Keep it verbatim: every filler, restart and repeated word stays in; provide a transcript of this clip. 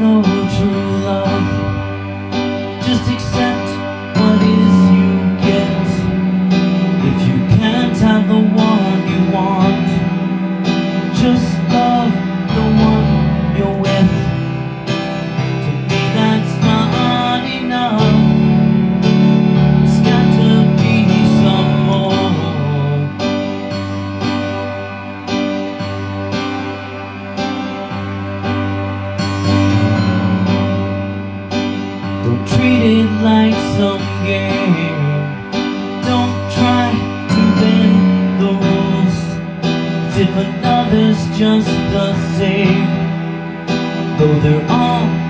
no true love. Just accept what is you get. If you can't have the one you want, just love the one you're with. To me that's not enough. It's got to be some more. Don't treat it like some game. Don't try to bend the rules as if another's just the same, though they're all